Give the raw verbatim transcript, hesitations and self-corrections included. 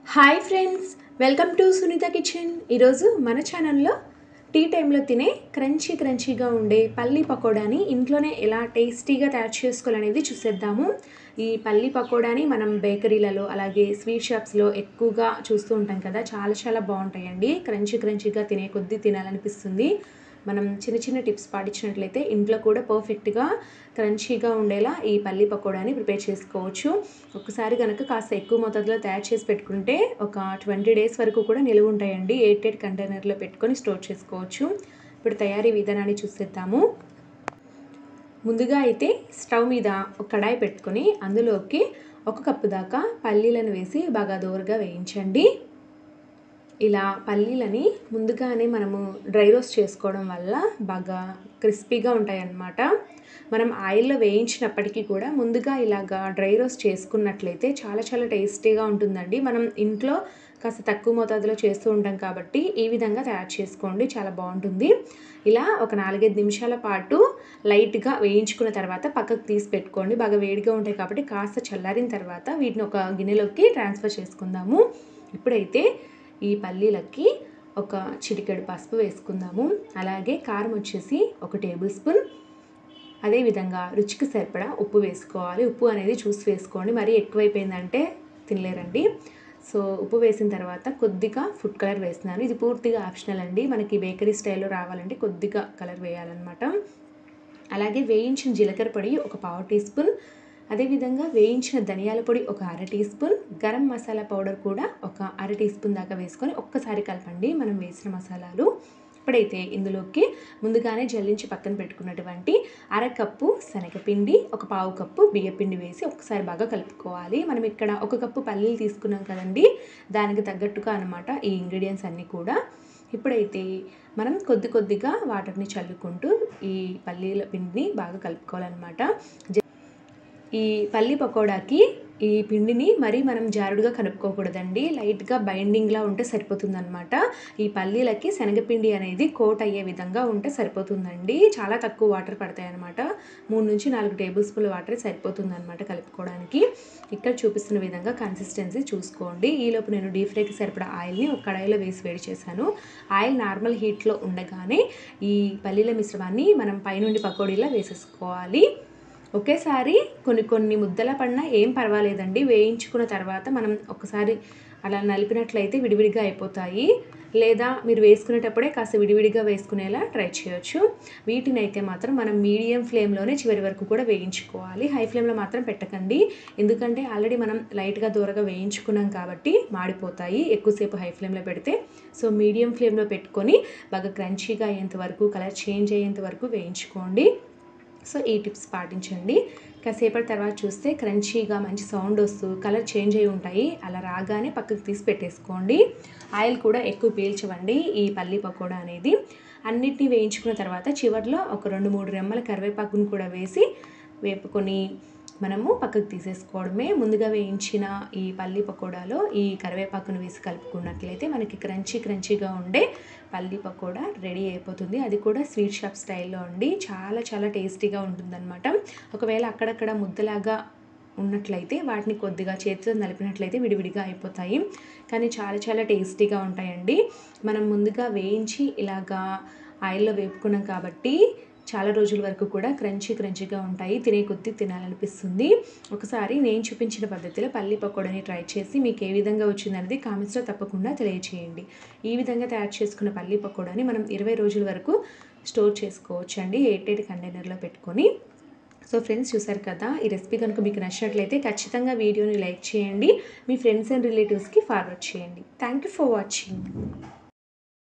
Hi friends, welcome to Sunitha kitchen. ఈరోజు మన ఛానల్లో టీ టైంలో తినే క్రంచీ క్రంచీగా ఉండే పల్లీ పకోడాని ఇంట్లోనే ఎలా టేస్టీగా తయారు చేసుకోవాలనేది చూసేద్దాము. ఈ పల్లీ పకోడాని మనం బేకరీలలో అలాగే స్వీట్ షాప్స్లో ఎక్కువగా చూస్తూ ఉంటాం కదా. చాలా చాలా బాగుంటాయండి. క్రంచీ క్రంచీగా తినే కొద్దీ తినాలనిపిస్తుంది. మనం చిన్న చిన్న టిప్స్ పాటించినట్లయితే ఇంట్లో కూడా పర్ఫెక్ట్గా క్రంచీగా ఉండేలా ఈ పల్లీ పకోడాని ప్రిపేర్ చేసుకోవచ్చు. ఒకసారి కనుక కాస్త ఎక్కువ మోతాదులో తయారు చేసి పెట్టుకుంటే ఒక ట్వంటీ డేస్ వరకు కూడా నిలువ ఉంటాయండి. ఎయిట్ ఎయిట్ కంటైనర్లో పెట్టుకొని స్టోర్ చేసుకోవచ్చు. ఇప్పుడు తయారీ విధానాన్ని చూసేద్దాము. ముందుగా అయితే స్టవ్ మీద ఒక కడాయి పెట్టుకొని అందులోకి ఒక కప్పు దాకా పల్లీలను వేసి బాగా దోరగా వేయించండి. ఇలా పల్లీలని ముందుగానే మనము డ్రై రోస్ట్ చేసుకోవడం వల్ల బాగా క్రిస్పీగా ఉంటాయన్నమాట. మనం ఆయిల్లో వేయించినప్పటికీ కూడా ముందుగా ఇలాగా డ్రై రోస్ట్ చేసుకున్నట్లయితే చాలా చాలా టేస్టీగా ఉంటుందండి. మనం ఇంట్లో కాస్త తక్కువ మోతాదులో చేస్తూ ఉంటాం కాబట్టి ఈ విధంగా తయారు చేసుకోండి, చాలా బాగుంటుంది. ఇలా ఒక నాలుగైదు నిమిషాల పాటు లైట్గా వేయించుకున్న తర్వాత పక్కకు తీసి పెట్టుకోండి. బాగా వేడిగా ఉంటాయి కాబట్టి కాస్త చల్లారిన తర్వాత వీటిని ఒక గిన్నెలోకి ట్రాన్స్ఫర్ చేసుకుందాము. ఇప్పుడైతే ఈ పల్లీలకి ఒక చిటికెడు పసుపు వేసుకుందాము. అలాగే కారం వచ్చేసి ఒక టేబుల్ స్పూన్, అదేవిధంగా రుచికి సరిపడా ఉప్పు వేసుకోవాలి. ఉప్పు అనేది చూసి వేసుకోండి, మరీ ఎక్కువైపోయిందంటే తినలేరండి. సో ఉప్పు వేసిన తర్వాత కొద్దిగా ఫుడ్ కలర్ వేస్తున్నాను. ఇది పూర్తిగా ఆప్షనల్ అండి. మనకి బేకరీ స్టైల్లో రావాలంటే కొద్దిగా కలర్ వేయాలన్నమాట. అలాగే వేయించిన జీలకర్ర పొడి ఒక పావు టీ స్పూన్, అదేవిధంగా వేయించిన ధనియాల పొడి ఒక అర teaspoon, garam masala powder కూడా ఒక అర టీ స్పూన్ దాకా వేసుకొని ఒక్కసారి కలపండి మనం వేసిన మసాలాలు. ఇప్పుడైతే ఇందులోకి ముందుగానే జల్లించి పక్కన పెట్టుకున్నటువంటి అరకప్పు శనగపిండి, ఒక పావు కప్పు బియ్యపిండి వేసి ఒక్కసారి బాగా కలుపుకోవాలి. మనం ఇక్కడ ఒక కప్పు పల్లీలు తీసుకున్నాం కదండి, దానికి తగ్గట్టుగా అనమాట ఈ ఇంగ్రీడియంట్స్ అన్నీ కూడా. ఇప్పుడైతే మనం కొద్ది కొద్దిగా వాటర్ని చల్లుకుంటూ ఈ పల్లీల పిండిని బాగా కలుపుకోవాలన్నమాట. ఈ పల్లీ పకోడాకి ఈ పిండిని మరీ మనం జారుడుగా కలుపుకోకూడదండి. లైట్గా బైండింగ్లా ఉంటే సరిపోతుందన్నమాట. ఈ పల్లీలకి శనగపిండి అనేది కోట్ అయ్యే విధంగా ఉంటే సరిపోతుందండి. చాలా తక్కువ వాటర్ పడతాయి అన్నమాట. మూడు నుంచి నాలుగు టేబుల్ స్పూన్ల వాటర్ సరిపోతుందన్నమాట కలుపుకోవడానికి. ఇక్కడ చూపిస్తున్న విధంగా కన్సిస్టెన్సీ చూసుకోండి. ఈలోపు నేను డీప్ ఫ్రైకి సరిపడా ఆయిల్ని ఒక కడాయిలో వేసి వేడి చేశాను. ఆయిల్ నార్మల్ హీట్లో ఉండగానే ఈ పల్లీల మిశ్రమాన్ని మనం పైనుండి పకోడీలా వేసేసుకోవాలి. ఒకేసారి కొన్ని కొన్ని ముద్దల పడినా ఏం పర్వాలేదండి. వేయించుకున్న తర్వాత మనం ఒకసారి అలా నలిపినట్లయితే విడివిడిగా అయిపోతాయి. లేదా మీరు వేసుకునేటప్పుడే కాస్త విడివిడిగా వేసుకునేలా ట్రై చేయొచ్చు. వీటిని అయితే మాత్రం మనం మీడియం ఫ్లేమ్లోనే చివరి వరకు కూడా వేయించుకోవాలి. హై ఫ్లేమ్లో మాత్రం పెట్టకండి, ఎందుకంటే ఆల్రెడీ మనం లైట్గా దూరగా వేయించుకున్నాం కాబట్టి మాడిపోతాయి ఎక్కువసేపు హై ఫ్లేమ్లో పెడితే. సో మీడియం ఫ్లేమ్లో పెట్టుకొని బాగా క్రంచీగా అయ్యేంత వరకు, కలర్ చేంజ్ అయ్యేంత వరకు వేయించుకోండి. సో ఈ టిప్స్ పాటించండి. కాసేపటి తర్వాత చూస్తే క్రంచీగా మంచి సౌండ్ వస్తూ కలర్ చేంజ్ అయి ఉంటాయి. అలా రాగానే పక్కకు తీసి పెట్టేసుకోండి. ఆయిల్ కూడా ఎక్కువ పీల్చవండి ఈ పల్లీ పకోడా అనేది. అన్నిటినీ వేయించుకున్న తర్వాత చివరిలో ఒక రెండు మూడు రెమ్మల కరివేపాకును కూడా వేసి వేపుకొని మనము పక్కకు తీసేసుకోవడమే. ముందుగా వేయించిన ఈ పల్లీ పకోడాలో ఈ కరివేపాకును వేసి కలుపుకున్నట్లయితే మనకి క్రంచీ క్రంచీగా ఉండే పల్లీ పకోడా రెడీ అయిపోతుంది. అది కూడా స్వీట్ షాప్ స్టైల్లో అండి. చాలా చాలా టేస్టీగా ఉంటుందన్నమాట. ఒకవేళ అక్కడక్కడ ముద్దలాగా ఉన్నట్లయితే వాటిని కొద్దిగా చేతితో నలిపినట్లయితే విడివిడిగా అయిపోతాయి, కానీ చాలా చాలా టేస్టీగా ఉంటాయండి. మనం ముందుగా వేయించి ఇలాగా ఆయిల్లో వేపుకున్నాం కాబట్టి చాలా రోజుల వరకు కూడా క్రంచీ క్రంచీగా ఉంటాయి. తినే కొద్దీ తినాలనిపిస్తుంది. ఒకసారి నేను చూపించిన పద్ధతిలో పల్లీ పకోడాని ట్రై చేసి మీకు ఏ విధంగా వచ్చిందనేది కామెంట్స్లో తప్పకుండా తెలియచేయండి. ఈ విధంగా తయారు చేసుకున్న పల్లీ పకోడాని మనం ఇరవై రోజుల వరకు స్టోర్ చేసుకోవచ్చు అండి, ఎయిట్ ఎయిట్ కంటైనర్లో పెట్టుకొని. సో ఫ్రెండ్స్, చూసారు కదా, ఈ రెసిపీ కనుక మీకు నచ్చినట్లయితే ఖచ్చితంగా వీడియోని లైక్ చేయండి, మీ ఫ్రెండ్స్ అండ్ రిలేటివ్స్కి ఫార్వర్డ్ చేయండి. Thank you for watching.